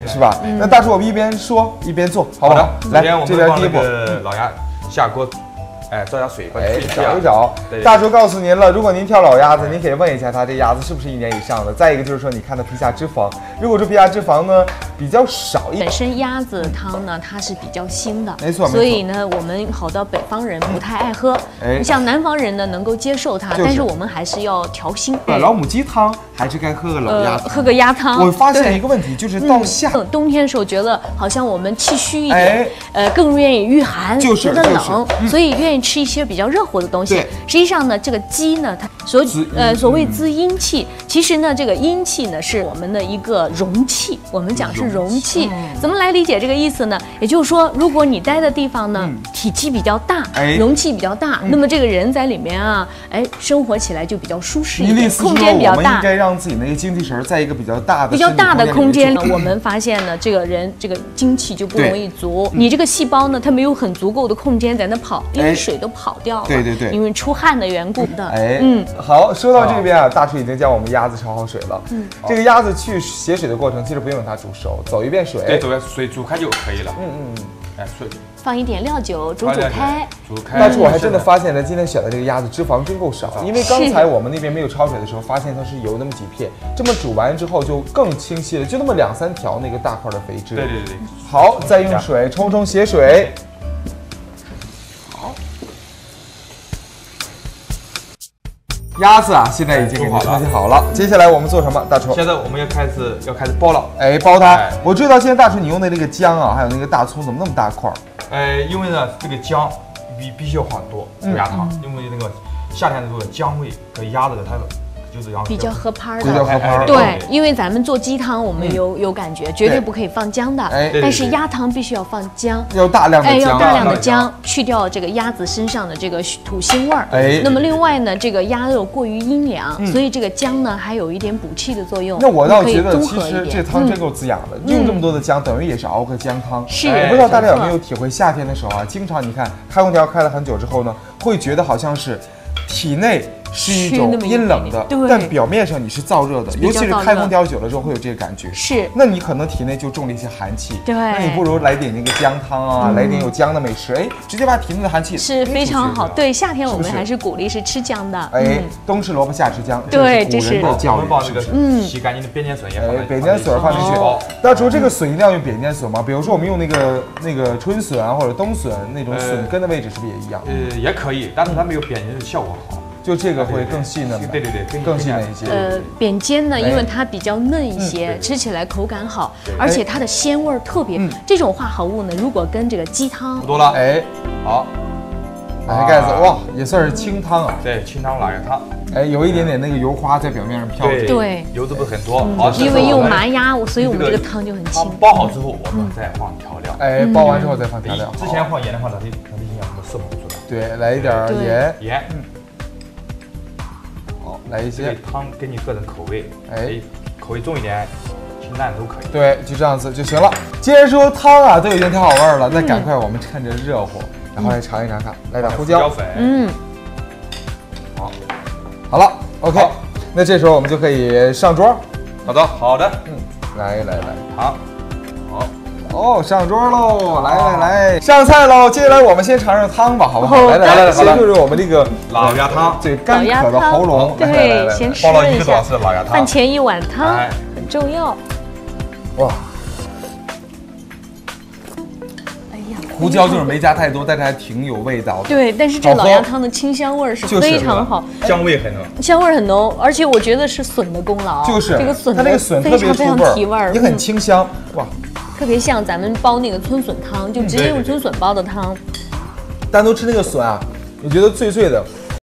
是吧？那大厨，我们一边说一边做，好不好？来，这边第一步， 老鸭下锅。哎，倒下水， 找一找。大厨告诉您了，如果您挑老鸭子，您可以问一下他这鸭子是不是1年以上的。再一个就是说，你看它皮下脂肪，如果说皮下脂肪呢比较少一点， 本身鸭子汤呢它是比较腥的， 没错， 所以呢我们好多北方人不太爱喝，像南方人呢能够接受它，但是我们还是要调腥。 老母鸡汤还是该喝个老鸭子， 喝个鸭汤。 我发现一个问题，就是到冬天的时候觉得好像我们气虚一点，更愿意御寒，觉得冷，所以愿意吃一些比较热乎的东西。实际上呢，这个鸡呢，它所谓滋阴气，其实呢，这个阴气呢是我们的一个容器。我们讲是容器，怎么来理解这个意思呢？也就是说，如果你待的地方呢体积比较大，容器比较大，那么这个人在里面啊，生活起来就比较舒适一点，空间比较大。 我们应该让自己那个精气神在一个比较大的空间里，我们发现呢，这个人这个精气就不容易足。你这个细胞呢，它没有很足够的空间在那跑，因为水都跑掉了。对，因为出汗的缘故的。 好，说到这边啊，大厨已经将我们鸭子焯好水了。这个鸭子去血水的过程其实不用它煮熟，走一遍水， 对，走一遍水煮开就可以了。水放一点料酒煮开。 大厨，我还真的发现了，今天选的这个鸭子脂肪真够少，因为刚才我们那边没有焯水的时候，发现它是有那么几片，这么煮完之后就更清晰了，就那么2、3条那个大块的肥汁。 对。 好，再用水冲血水。鸭子啊，现在已经给您冲洗好了。接下来我们做什么，大厨？ 现在我们要开始包了。 包它。我注意到现在大厨你用的那个姜啊，还有那个大葱，怎么那么大块？ 因为呢，这个姜必须要放多鸭汤，因为那个夏天的时候姜味和鸭子的它就是比较合拍的。 对，因为咱们做鸡汤，我们有感觉，绝对不可以放姜的。但是鸭汤必须要放姜， 要大量的姜，去掉这个鸭子身上的这个土腥味儿。那么另外呢，这个鸭肉过于阴凉，所以这个姜呢还有一点补气的作用。 那我倒觉得其实这汤真够滋养的，用这么多的姜，等于也是熬个姜汤。 是， 我不知道大家有没有体会，夏天的时候啊，经常你看开空调开了很久之后呢，会觉得好像是体内是一种阴冷的，但表面上你是燥热的，尤其是开空调久了之后会有这个感觉。 是， 那你可能体内就中了一些寒气。 对， 那你不如来点那个姜汤啊，来点有姜的美食，直接把体内的寒气是非常好。对，夏天我们还是鼓励是吃姜的。 冬吃萝卜夏吃姜， 对， 这是古人的教育。 把这个洗干净的扁尖笋也放扁尖笋放进去。大厨，这个笋一定要用扁尖笋吗？比如说我们用那个春笋啊或者冬笋那种笋根的位置是不是也一样？ 也可以，但是它没有扁尖的效果好。 就这个会更细嫩， 对， 更细嫩一些。 扁尖呢，因为它比较嫩一些，吃起来口感好，而且它的鲜味特别。这种化合物呢，如果跟这个鸡汤多了，好， 打开盖子，哇，也算是清汤啊。 对，清汤老鸭汤。 有一点点那个油花在表面上飘着。 对， 油脂不是很多。 因为用麻鸭，所以我们这个汤就很清。 包好之后，我们再放调料。 包完之后再放调料。 之前放盐的话，它的营养都释放不出来。 对，来一点盐。 来一些汤根据个人口味，口味重一点、清淡都可以。 对，就这样子就行了。既然说汤啊都已经调好味儿了，那赶快我们趁着热乎，然后来尝一尝看，来点胡椒粉。 好了 ，OK， 那这时候我们就可以上桌。 好的， 来， 好。 上桌喽！来，上菜喽！接下来我们先尝尝汤吧，好不好？来，先就是我们这个老鸭汤， 最干渴的喉咙。 对，先试一下。饭前1碗汤很重要。 哇！胡椒就是没加太多，但是还挺有味道的。 对，但是这老鸭汤的清香味是非常好， 香味很浓， 香味很浓，而且我觉得是笋的功劳。 就是这个笋， 它那个笋非常提味儿， 也很清香。哇！ 特别像咱们煲那个春笋汤，就直接用春笋煲的汤。 单独吃那个笋啊，你觉得脆脆的，